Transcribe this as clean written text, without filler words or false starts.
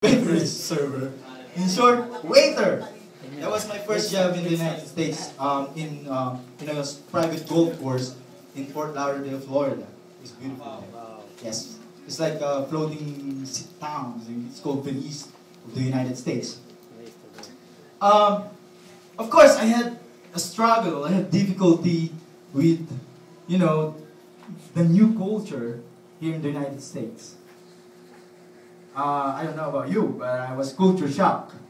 beverage server. In short, waiter. That was my first job in the United States, in a private golf course in Fort Lauderdale, Florida. It's beautiful there. Yes, it's like a floating town. It's called Venice of the United States. Um, of course, I had a struggle. I had difficulty with, you know, the new culture here in the United States. I don't know about you, but I was culture shocked.